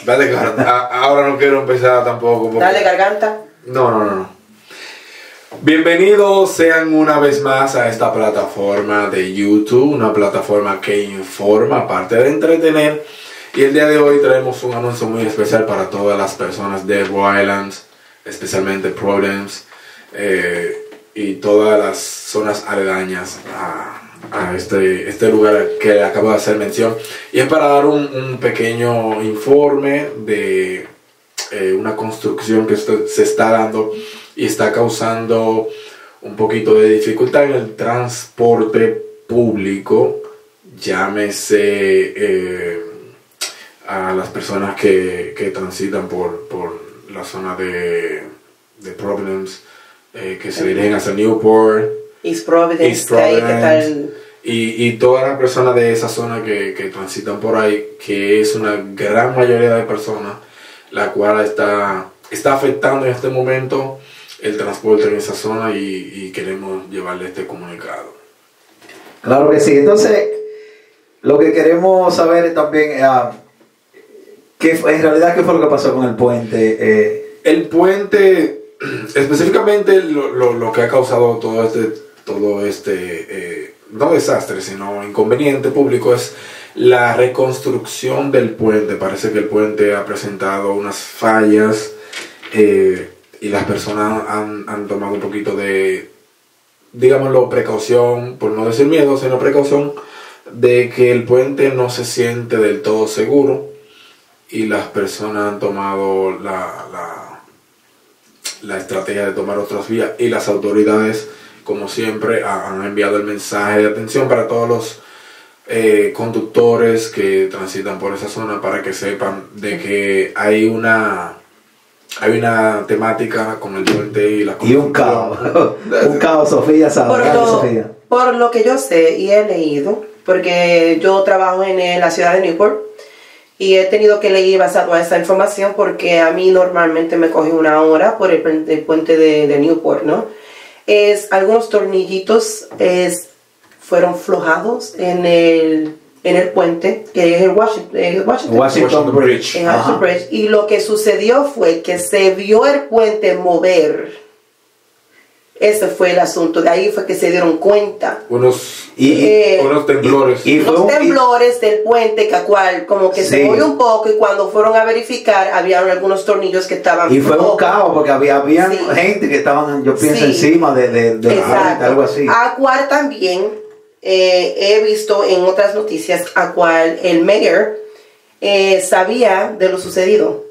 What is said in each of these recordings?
Dale, ahora no quiero empezar tampoco. Porque... Dale, garganta. No. Bienvenidos sean una vez más a esta plataforma de YouTube, una plataforma que informa, aparte de entretener. Y el día de hoy traemos un anuncio muy especial para todas las personas de Rhode Island, especialmente Providence y todas las zonas aledañas a este lugar que acabo de hacer mención. Y es para dar un pequeño informe de una construcción que se está dando y está causando un poquito de dificultad en el transporte público. Llámese a las personas que transitan por la zona de Providence, que se dirigen hacia Newport, East Providence. ¿Qué tal? Y todas las personas de esa zona que transitan por ahí, que es una gran mayoría de personas, la cual está afectando en este momento el transporte en esa zona y queremos llevarle este comunicado. Claro que sí. Entonces, lo que queremos saber también, en realidad, ¿qué fue lo que pasó con el puente? El puente, específicamente lo que ha causado todo este no desastre, sino inconveniente público, es la reconstrucción del puente. Parece que el puente ha presentado unas fallas y las personas han tomado un poquito de, digámoslo, precaución, por no decir miedo, sino precaución, de que el puente no se siente del todo seguro, y las personas han tomado la estrategia de tomar otras vías, y las autoridades, como siempre, han enviado el mensaje de atención para todos los conductores que transitan por esa zona, para que sepan de que hay una temática con el puente y la construcción. Y un caos, Sofía sabe. Por lo que yo sé y he leído, porque yo trabajo en la ciudad de Newport y he tenido que leer basado a esa información, porque a mí normalmente me coge una hora por el puente de Newport, ¿no? Algunos tornillitos fueron flojados en el puente, que es el Washington Bridge. Y lo que sucedió fue que se vio el puente mover. Ese fue el asunto. De ahí fue que se dieron cuenta. Unos temblores. Los temblores del puente, que cual como que se movió un poco, y cuando fueron a verificar, había algunos tornillos que estaban. Y fue un caos, porque había gente que estaban, yo pienso, encima de la gente, algo así. A cual también he visto en otras noticias, a cual el mayor sabía de lo sucedido.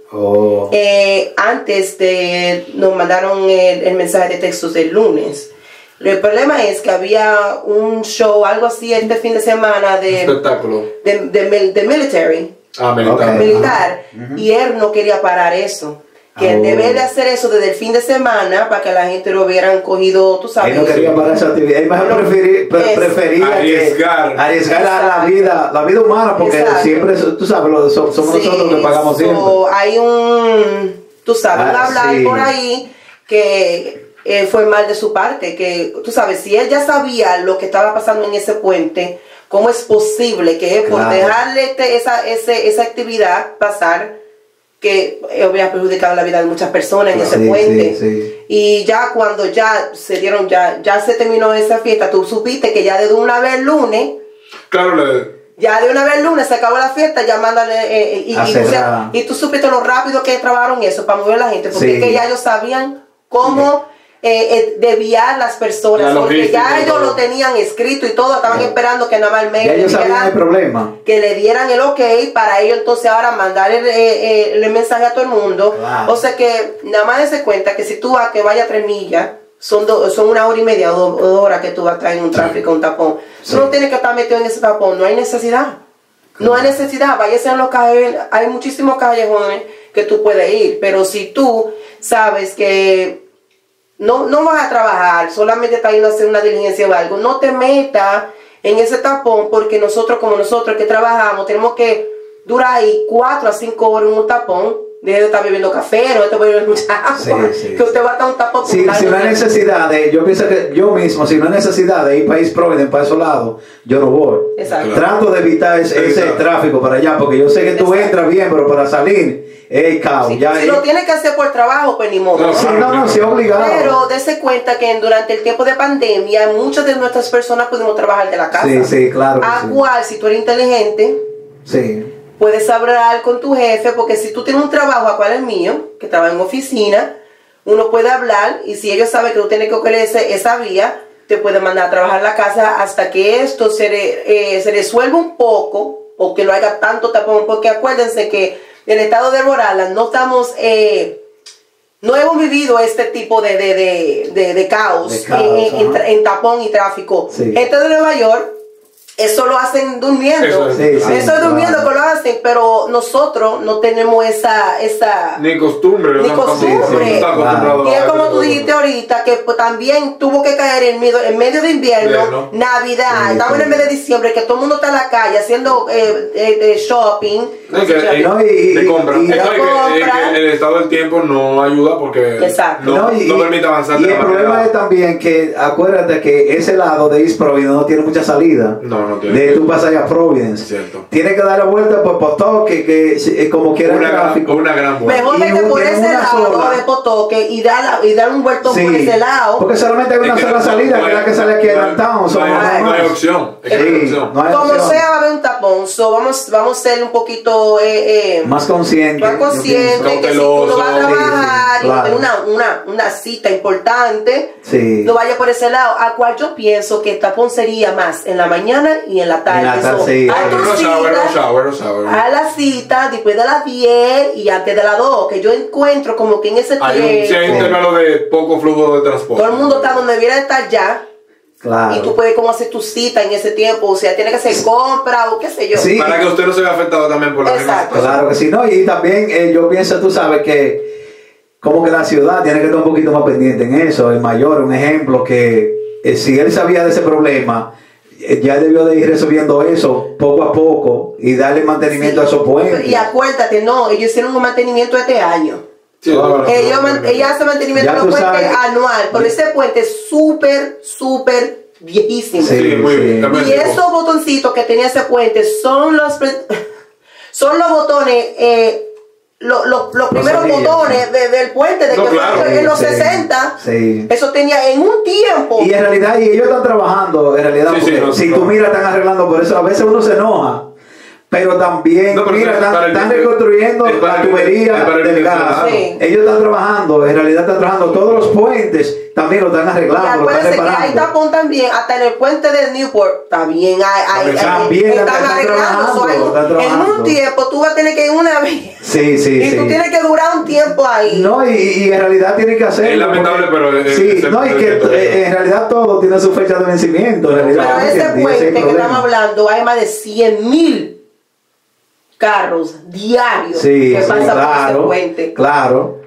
Antes nos mandaron el mensaje de textos del lunes. El problema es que había un show, algo así, este fin de semana de espectáculo de military, militar, y él no quería parar eso. Que debe de hacer eso desde el fin de semana para que la gente lo hubieran cogido, tú sabes. Él no quería parar esa actividad. Él mejor prefería arriesgar la vida humana, porque siempre, tú sabes, somos nosotros que pagamos siempre. Hay tú sabes, hablar por ahí que fue mal de su parte, que tú sabes, si él ya sabía lo que estaba pasando en ese puente, ¿cómo es posible que por dejarle esa actividad pasar, que hubiera perjudicado la vida de muchas personas en ese puente? Y ya cuando ya se terminó esa fiesta, tú supiste que ya de una vez el lunes, ya de una vez el lunes se acabó la fiesta, ya mándale, y tú supiste lo rápido que trabajaron eso para mover a la gente, porque es que ya ellos sabían cómo desviar las personas, porque ya ellos lo tenían escrito y todo, estaban esperando que nada más el medio que le dieran el ok para ellos entonces ahora mandar el mensaje a todo el mundo. O sea que nada más dése cuenta que si tú vas que vaya 3 millas, son 1 hora y media o 2 horas que tú vas a estar en un tráfico, un tapón. Tú no tienes que estar metido en ese tapón, no hay necesidad. No hay necesidad, váyase en los callejones, hay muchísimos callejones que tú puedes ir, pero si tú sabes que no vas a trabajar, solamente estás yendo a hacer una diligencia o algo, no te metas en ese tapón, porque nosotros que trabajamos tenemos que durar ahí 4 a 5 horas en un tapón deje de estar bebiendo café, no esté bebiendo mucha agua, que usted va a estar un tapón. Si no hay necesidad yo pienso que yo mismo, si no hay necesidad de ir para East Providence, para esos lados, yo no voy. Exacto. Trato de evitar ese tráfico para allá, porque yo sé que tú entras bien, pero para salir es caos. Si lo tienes que hacer por trabajo, pues ni modo. No, sí, obligado. Pero dése cuenta que durante el tiempo de pandemia, muchas de nuestras personas pudimos trabajar de la casa. Sí, claro. Cual, si tú eres inteligente, puedes hablar con tu jefe, porque si tú tienes un trabajo, a cual es mío, que trabaja en oficina, uno puede hablar, y si ellos saben que tú tienes que coger esa vía, te pueden mandar a trabajar en la casa hasta que esto se resuelva un poco, o que no haya tanto tapón, porque acuérdense que en el estado de Rhode Island no estamos... no hemos vivido este tipo de caos, en tapón y tráfico. Gente de Nueva York, eso lo hacen durmiendo. Eso es durmiendo que lo hacen, pero nosotros no tenemos esa ni costumbre. Y es como tú dijiste ahorita, que pues, también tuvo que caer en medio de invierno, Navidad, estamos en el mes de diciembre, que todo el mundo está en la calle haciendo shopping. De compra. El estado del tiempo no ayuda porque no permite avanzar. Y el problema es también que, acuérdate que ese lado de East Providence no tiene mucha salida. De tú pasas a Providence. Cierto. Tienes que dar la vuelta por Potoque, que como quiera el tráfico. Una gran vuelta. Mejor vete por ese lado de Potoque y dar un vuelto por ese lado. Porque solamente hay una sola salida, que es la que sale aquí adelantado. No hay opción. Como sea, va a haber un tapón. Vamos a ser un poquito más consciente. Que si uno va a trabajar y tiene una cita importante, no vaya por ese lado. A cual yo pienso que el tapón sería más en la mañana y en la tarde. A la cita, después de las 10 y antes de las 2, que yo encuentro como que en ese tiempo hay un intervalo de poco flujo de transporte. Todo el mundo está donde debiera estar ya. Claro. Y tú puedes como hacer tu cita en ese tiempo, o sea, tiene que hacer compra o qué sé yo. Para que usted no se vea afectado también por la misma situación. Claro que sí, no, y también yo pienso, tú sabes que como que la ciudad tiene que estar un poquito más pendiente en eso. El mayor, un ejemplo, que si él sabía de ese problema, ya debió de ir resolviendo eso poco a poco y darle mantenimiento a esos puentes. Y acuérdate, ellos hicieron un mantenimiento este año. Ella hace mantenimiento de los puentes anual, pero ese puente es súper viejísimo. Muy bien. Y esos botoncitos que tenía ese puente son los botones, los primeros botones del puente de en los 60. Eso tenía en un tiempo. Y en realidad, ellos están trabajando, si tú miras, están arreglando, por eso a veces uno se enoja. Pero también, están reconstruyendo la tubería del gas. Ellos están trabajando, en realidad están trabajando todos los puentes, también lo están arreglando. Y acuérdense que hay tapón también, hasta en el puente de Newport, también están arreglando. En un tiempo tú vas a tener que ir una vez. Y tú tienes que durar un tiempo ahí. No, y en realidad tienes que hacerlo. Es lamentable, pero y que en realidad todo tiene su fecha de vencimiento. Pero ese puente que estamos hablando, hay más de 100,000 carros diarios que pasan por ese puente. Claro.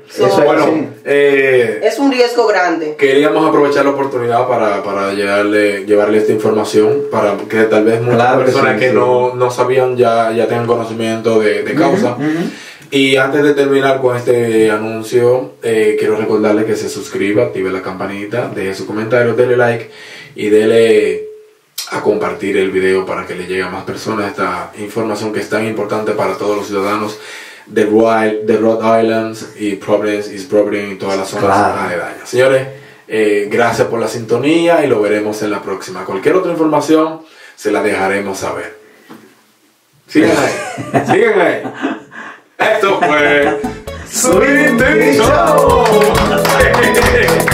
Es un riesgo grande. Queríamos aprovechar la oportunidad para llevarle esta información, para que tal vez muchas personas que no sabían ya tengan conocimiento de causa. Y antes de terminar con este anuncio, quiero recordarle que se suscriba, active la campanita, deje su comentario, dele like y dele a compartir el video para que le llegue a más personas esta información que es tan importante para todos los ciudadanos de Rhode Island y Providence, East Providence y todas las zonas aledañas. Señores, gracias por la sintonía y lo veremos en la próxima. Cualquier otra información se la dejaremos saber. Sigan ahí. Esto fue Sweet Show.